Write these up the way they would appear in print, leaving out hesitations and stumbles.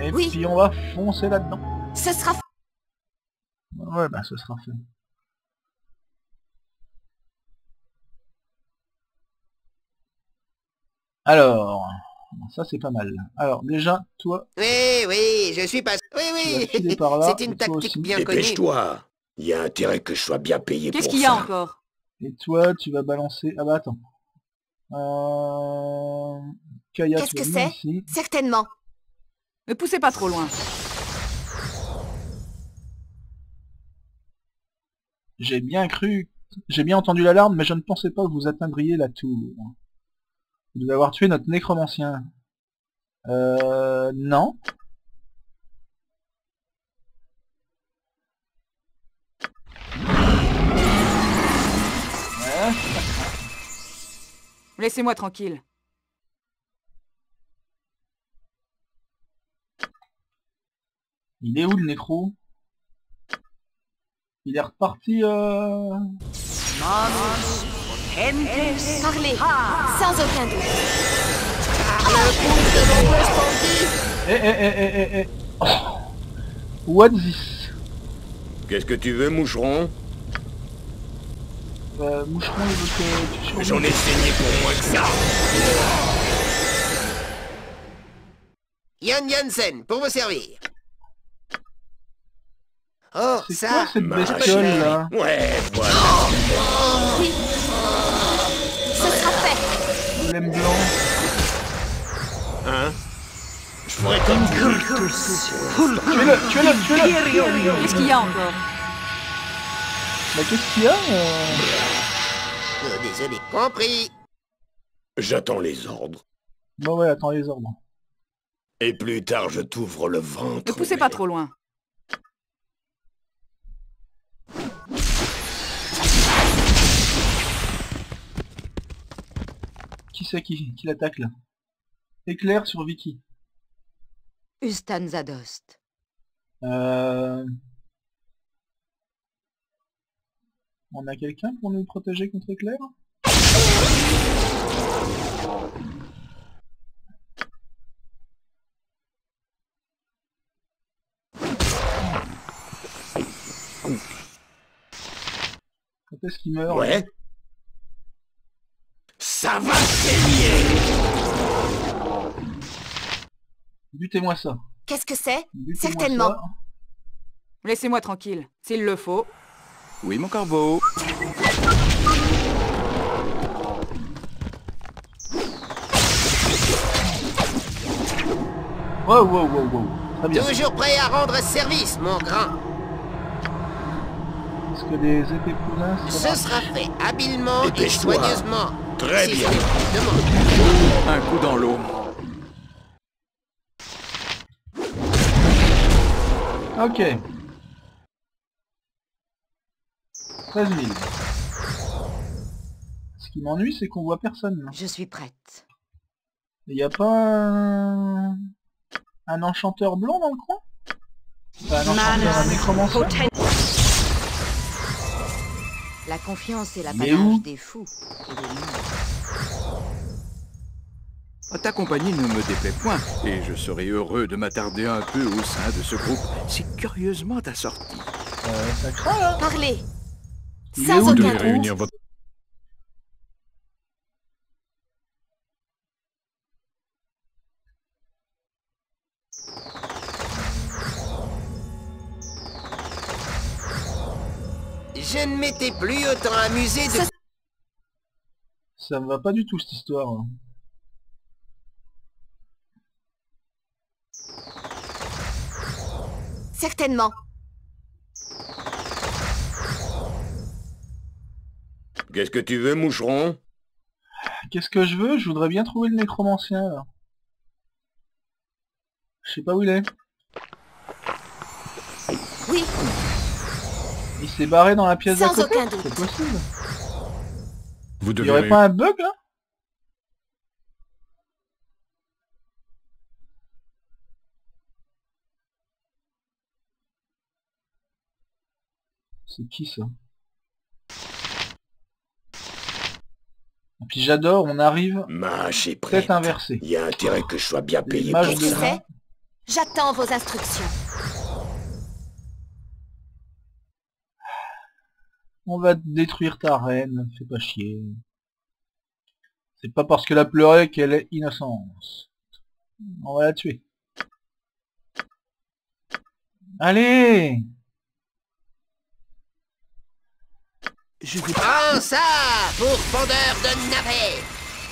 Et Oui. puis on va foncer là-dedans. Ce sera... Ouais, bah ce sera fait. Alors, ça c'est pas mal. Alors déjà, toi, Oui, oui, je suis pas... tu vas Oui, filer oui, par là, c'est et une toi tactique aussi. bien connue. Dépêche-toi. Il y a intérêt que je sois bien payé pour Qu'est-ce ça. qu'il y a encore? Et toi, tu vas balancer... Ah bah attends. Kaya, Qu'est-ce tu vas que venir c'est? ici. Certainement. Ne poussez pas trop loin. J'ai bien cru... J'ai bien entendu l'alarme, mais je ne pensais pas que vous atteindriez la tour. Vous devez avoir tué notre nécromancien. Non. Ouais. Laissez-moi tranquille. Il est où le nécro? Il est reparti Parlez. Sans aucun doute. Eh. Oh. What this? Qu'est-ce que tu veux, moucheron? Moucheron, il veut que tu survives. J'en ai saigné pour moins que ça. Yann Jansen, pour vous servir. Oh, C'est ça... quoi cette Mâche. bestiole là? Ouais, voilà. Oui. Ce sera fait. L'aime blanc. Hein? Je ferais comme Tuez-le. Qu'est-ce qu'il y a encore? Bah qu'est-ce qu'il y a Oh, désolé. Compris. J'attends les ordres. Bon ouais, attends les ordres. Et plus tard, je t'ouvre le ventre. Ne poussez pas trop loin. Qui c'est qui l'attaque là? Éclair sur Vicky. Ustan Zadost. On a quelqu'un pour nous protéger contre éclair? Quand est-ce qu'il meurt? Ouais. Ça va saigner. Butez-moi ça. Qu'est-ce que c'est? Butez-moi Certainement. ça. Laissez-moi tranquille, s'il le faut. Oui, mon corbeau. Wow. Très bien. Toujours prêt à rendre service, mon grand. Est-ce que des épées poulains Ce sera fait habilement et Dépêche-toi. soigneusement. Très Si bien. c'est ce que tu demandes. Un coup dans l'eau. Ok. 13 000. Ce qui m'ennuie, c'est qu'on voit personne. Là. Je suis prête. Il n'y a pas un enchanteur blanc dans le coin? Enfin, un enchanteur, un nécromancien. La confiance est Mais l'apanage où? des fous et des nuls. Ta compagnie ne me déplaît point, et je serai heureux de m'attarder un peu au sein de ce groupe si curieusement assorti. Ça craint là. Parlez. Il est Sans où, aucun le doute. réunir votre... Je ne m'étais plus autant amusé de... Ça me va pas du tout cette histoire. Hein. Certainement. Qu'est-ce que tu veux, moucheron? Qu'est-ce que je veux? Je voudrais bien trouver le nécromancien là. Je sais pas où il est. Oui. Il s'est barré dans la pièce d'à Sans côté. aucun doute. C'est possible. Vous Il y aurait pas un bug là? C'est qui ça? Et puis j'adore, on arrive Mâche est prête. tête inversée. Il y a intérêt que je sois bien Les payé mages pour Qu'est-ce que ça. c'est? J'attends vos instructions. On va détruire ta reine, fais pas chier. C'est pas parce qu'elle a pleuré qu'elle est innocente. On va la tuer. Allez! Je vais... Prends ça pour fondeur de navets.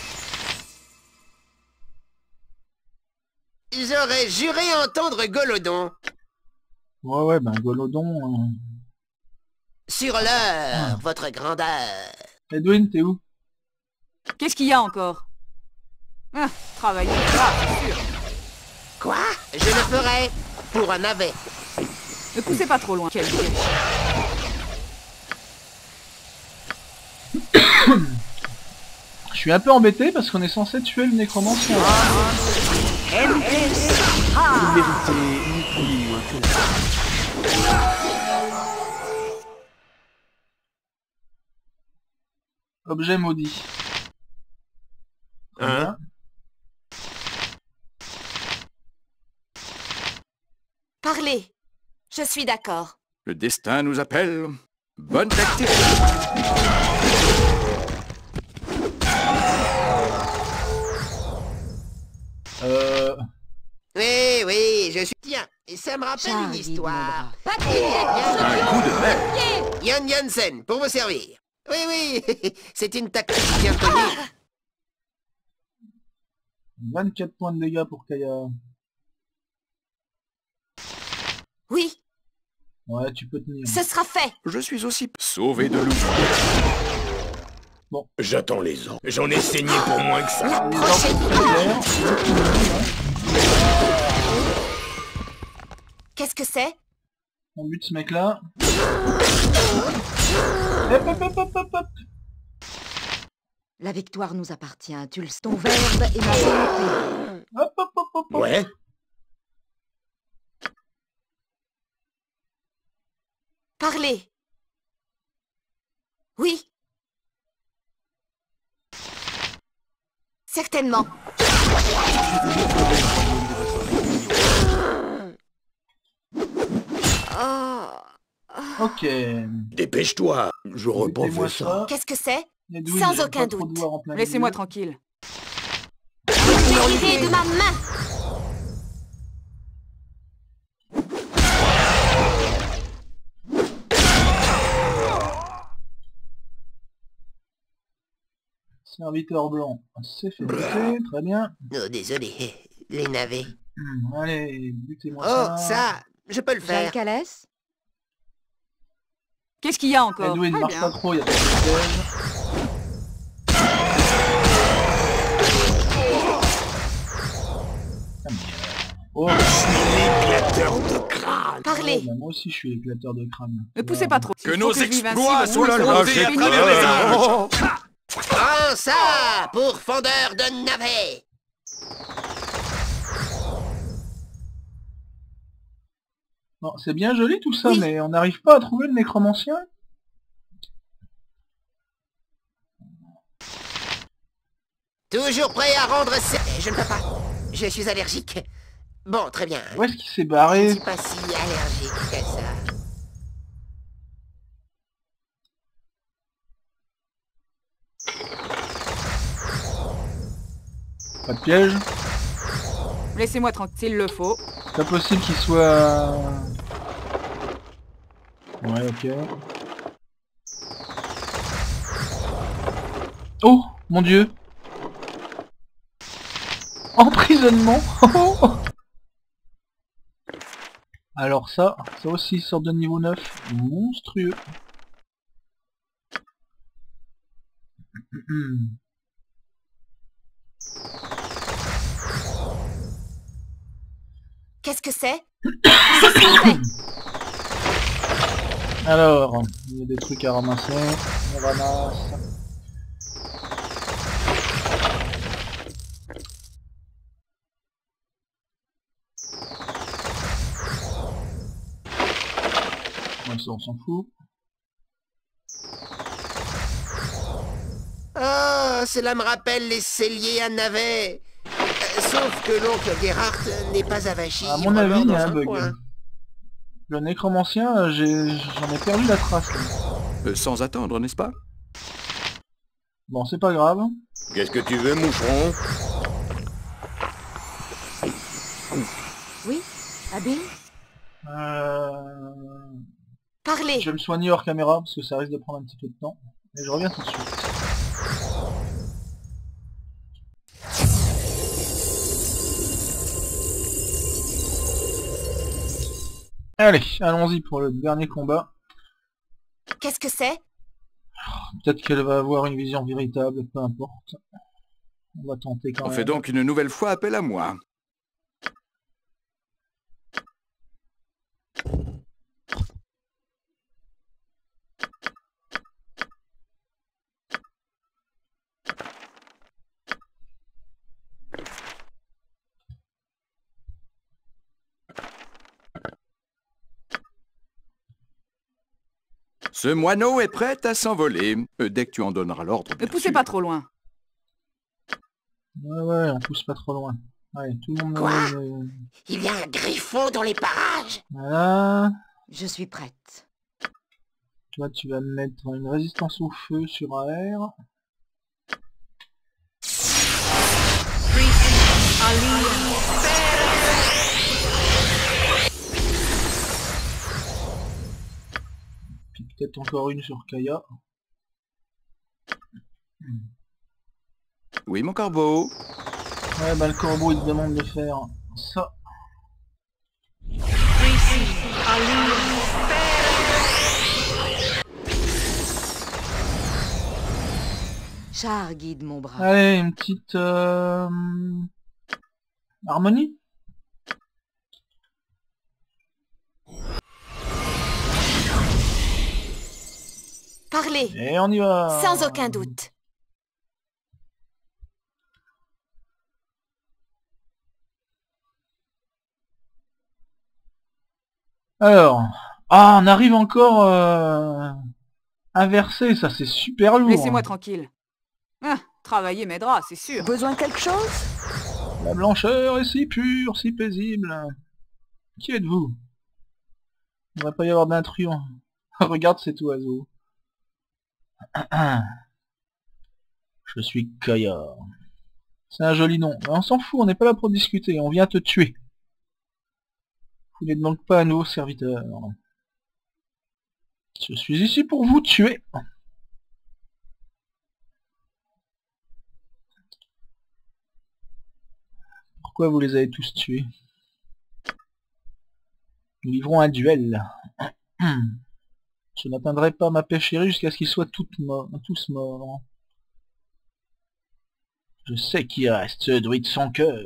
J'aurais juré entendre Golodon. Ouais, ben Golodon... Sur l'heure, votre grandeur. Edwin, t'es où? Qu'est-ce qu'il y a encore? Ah, travailler. Ah, c'est sûr. Quoi? Je le ferai pour un navet. Ne poussez pas trop loin. Quel piège. Je suis un peu embêté parce qu'on est censé tuer le nécromancien. Vous méritez ni plus ni moins que ça. Objet maudit. Très bien. Parlez. Je suis d'accord. Le destin nous appelle. Bonne tactique. Oui, je suis... Tiens, et ça me rappelle une histoire. Un coup de mer. Yann Jansen, pour vous servir. Oui, c'est une tactique bien connue. 24 points de dégâts pour Kaya. Oui, Ouais, tu peux tenir. ce sera fait. Je suis aussi sauvé de loup. J'attends les ordres. J'en ai saigné pour moins que ça. La Les prochaine. ordres sont très clairs. Qu'est-ce que c'est? On bute ce mec-là. Hop, hop, hop, hop, hop, hop. La victoire nous appartient. Tu le ton verbe et ma volonté. Hop, hop, hop, hop, hop. Ouais. Parlez. Oui. Certainement. Ok. Dépêche-toi. J'aurais pas Butez-moi fait ça. Qu'est-ce que c'est? Edwin, Sans j'ai aucun pas trop de doute. doigts en plein Laissez-moi milieu. tranquille. Dérivé de ma main. Serviteur blanc, c'est fait buter, très bien. Oh, désolé, les navets. Allez, butez-moi Oh, ça, je peux le faire. Jalcalès? Qu'est-ce qu'il y a encore? Edwin, Très marche bien. pas trop, y'a pas de piège. Ah, mais, oh, L'éclateur de crâne. Parlez. bah, moi aussi je suis éclateur de crâne. Ne poussez pas trop. Que Il faut nos je vive ainsi, exploits vous soient le lâchés savez, à mais travers les âges. Prends ça pour fondeur de navets. Non, c'est bien joli tout ça, Oui. mais on n'arrive pas à trouver le nécromancien. Toujours prêt à rendre... Je ne peux pas. Je suis allergique. Bon, très bien. Où est-ce qu'il s'est Je barré? ne suis pas si allergique que ça. Pas de piège. Laissez-moi tranquille, s'il le faut. C'est pas possible qu'il soit... Ouais, ok. Oh, mon dieu. Emprisonnement. Alors ça aussi sort de niveau 9. Monstrueux. Qu'est-ce que c'est? Ce sera fait. Alors, il y a des trucs à ramasser. On ramasse. Bon, ça on s'en fout. Oh, cela me rappelle les celliers à navets. Sauf que l'oncle Gerhardt n'est pas avachi. À mon avis, il y dans a un un bug. coin. Le nécromancien, j'en ai perdu la trace. Sans attendre, n'est-ce pas? Bon, c'est pas grave. Qu'est-ce que tu veux, moucheron? Oui, Abby? Parlez. Je vais me soigner hors caméra parce que ça risque de prendre un petit peu de temps. Et je reviens tout de suite. Allez, allons-y pour le dernier combat. Qu'est-ce que c'est? Peut-être qu'elle va avoir une vision véritable, peu importe. On va tenter quand On même. fait donc une nouvelle fois appel à moi. Ce moineau est prêt à s'envoler. Dès que tu en donneras l'ordre, Ne bien poussez sûr. pas trop loin. Ouais, on pousse pas trop loin. Allez, tout le monde... Quoi? Il y a un griffon dans les parages. Voilà. Je suis prête. Toi, tu vas mettre une résistance au feu sur AR. Puis peut-être encore une sur Kaya. Oui, mon corbeau. Ouais, bah le corbeau, il te demande de faire ça. Char guide mon bras. Allez, une petite... harmonie. Parlez. Et on y va. Sans aucun doute. Alors... Ah, on arrive encore... inversé, ça c'est super lourd. Laissez-moi tranquille. Ah, travailler m'aidera, c'est sûr. Besoin de quelque chose? La blancheur est si pure, si paisible. Qui êtes-vous? Il ne devrait pas y avoir d'intrus. Regarde cet oiseau. Je suis Kaya. C'est un joli nom. Mais on s'en fout, on n'est pas là pour discuter, on vient te tuer. Vous n'êtes donc pas un nouveau serviteur. Je suis ici pour vous tuer. Pourquoi vous les avez tous tués? Nous livrons un duel. Je n'atteindrai pas ma paix chérie jusqu'à ce qu'ils soient tous morts. Je sais qui reste, ce druide sans cœur.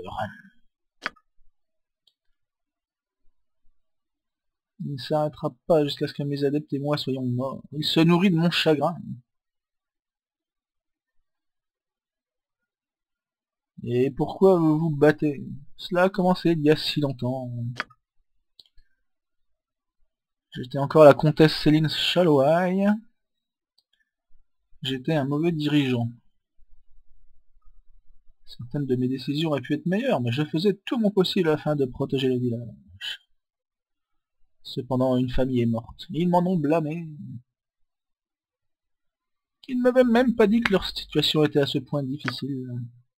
Il ne s'arrêtera pas jusqu'à ce que mes adeptes et moi soyons morts. Il se nourrit de mon chagrin. Et pourquoi vous vous battez? Cela a commencé il y a si longtemps. J'étais encore la comtesse Céline Shallowaï. J'étais un mauvais dirigeant. Certaines de mes décisions auraient pu être meilleures, mais je faisais tout mon possible afin de protéger le village. Cependant, une famille est morte. Ils m'en ont blâmé. Ils ne m'avaient même pas dit que leur situation était à ce point difficile.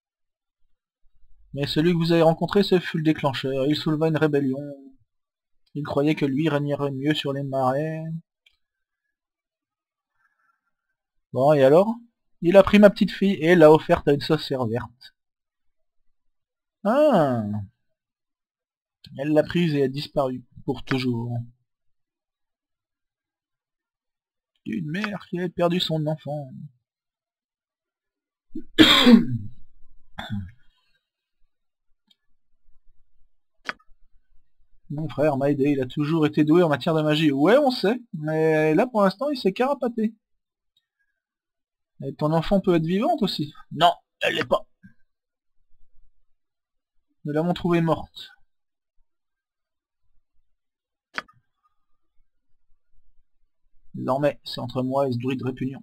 Mais celui que vous avez rencontré, ce fut le déclencheur. Il souleva une rébellion. Il croyait que lui régnerait mieux sur les marais. Bon, et alors? Il a pris ma petite fille et l'a offerte à une sorcière verte. Ah! Elle l'a prise et a disparu. Pour toujours. Une mère qui avait perdu son enfant. Mon frère m'a aidé, il a toujours été doué en matière de magie. Ouais, on sait, mais là pour l'instant il s'est carapaté. Et ton enfant peut être vivante aussi? Non, elle l'est pas. Nous l'avons trouvée morte. Désormais, c'est entre moi et ce druide répugnant.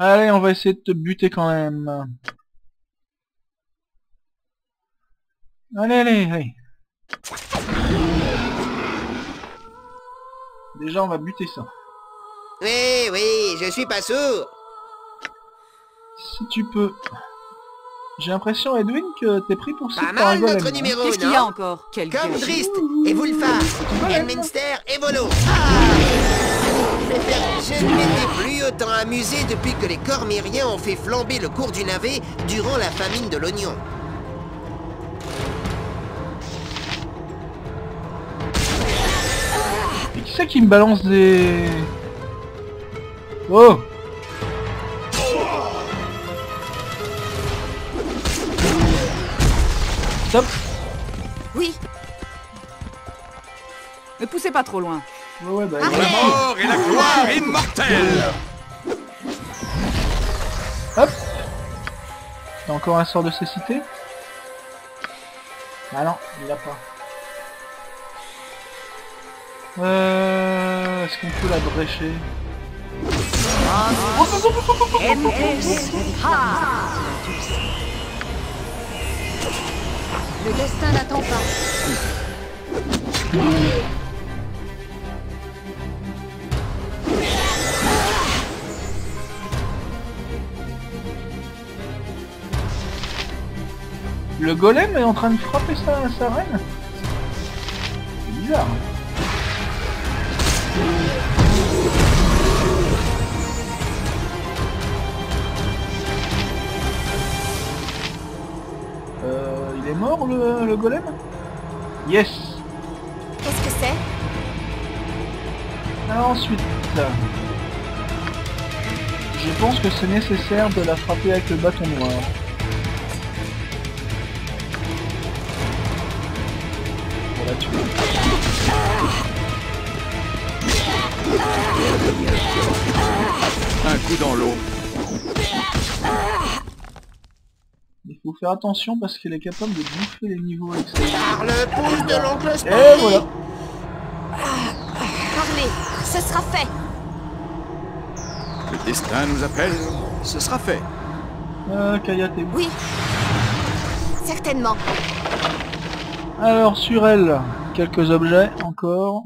Allez, on va essayer de te buter quand même. Allez, allez, allez. Déjà, on va buter ça. Oui, oui, je suis pas sourd. Si tu peux. J'ai l'impression, Edwin, que t'es pris pour ça. Pas mal notre numéro, Qu'est-ce qu'il y a non? encore? Quel Comme gâchis. Drist et Wulfar, Elminster et Volo. Je ne m'étais plus autant amusé depuis que les Cormyriens ont fait flamber le cours du navet durant la famine de l'oignon. Et qui c'est qui me balance des... Oh! Stop! Oui, Ne poussez pas trop loin. Ouais, bah... La mort et la gloire immortelle. Hop! T'as encore un sort de cécité? Ah non, il l'a pas. Est-ce qu'on peut la brécher? Le destin n'attend pas. Le golem est en train de frapper sa reine? C'est bizarre. Il est mort le golem? Yes! qu'est-ce que c'est? Alors ensuite... Je pense que c'est nécessaire de la frapper avec le bâton noir. Pour la tuer. Un coup dans l'eau. Il faut faire attention parce qu'elle est capable de bouffer les niveaux avec ça. Par le pouce de l'oncle Spike. Et voilà! Parlez, ce sera fait. Le destin nous appelle. Ce sera fait. Kaya, t'es où? Oui, certainement. Alors sur elle, quelques objets encore.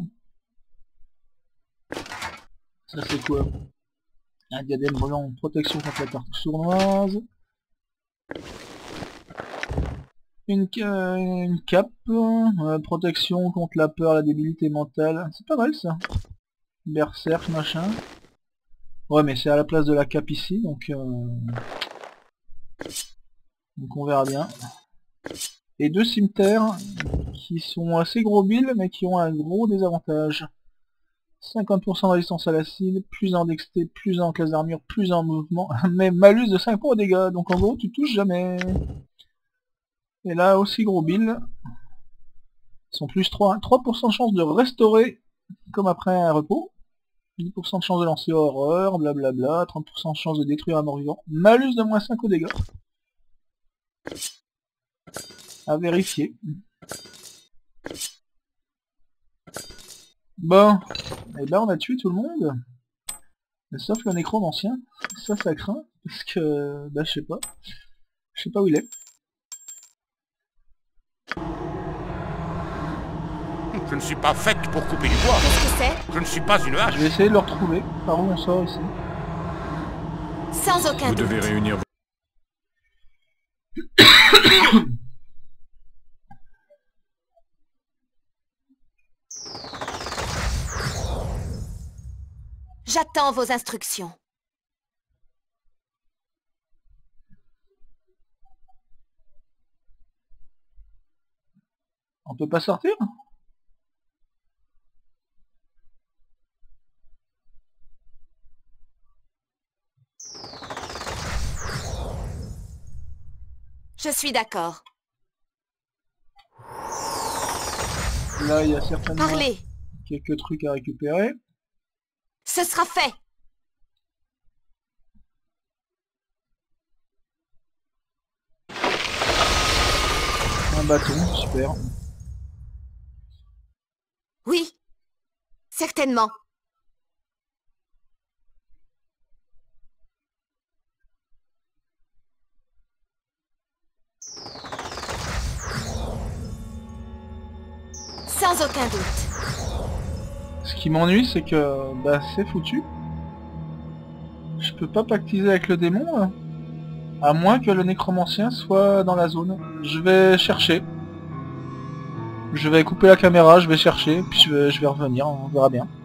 Ça c'est quoi? Un diadème blanc, protection contre la carte sournoise. Une cape, protection contre la peur, la débilité mentale. C'est pas mal ça. Berserk machin. Ouais mais c'est à la place de la cape ici, donc on verra bien. Et deux cimetières qui sont assez gros billes mais qui ont un gros désavantage. 50% de résistance à l'acide, plus en dexté, plus en classe d'armure, plus en mouvement, mais malus de 5 points aux dégâts, donc en gros tu touches jamais. Et là aussi gros bill. Ils sont plus 3, 3% de chance de restaurer comme après un repos. 10% de chance de lancer horreur, blablabla, 30% de chance de détruire un mort-vivant. Malus de moins 5 aux dégâts. À vérifier. Bon, et ben on a tué tout le monde. Mais sauf le nécromancien. Ça craint, parce que... bah je sais pas. Je sais pas où il est. Je ne suis pas faite pour couper du bois. Qu'est-ce que c'est? Je ne suis pas une hache. Je vais essayer de le retrouver. Par où on sort ici? Sans aucun Vous doute. devez réunir... J'attends vos instructions. On peut pas sortir? Je suis d'accord. Là il y a certainement Parlez, quelques trucs à récupérer. ce sera fait. Un bâton, super. Oui, certainement. Sans aucun doute. Ce qui m'ennuie, c'est que bah, c'est foutu. Je peux pas pactiser avec le démon, là. À moins que le nécromancien soit dans la zone. Je vais chercher. Je vais couper la caméra, je vais chercher, puis je vais revenir, on verra bien.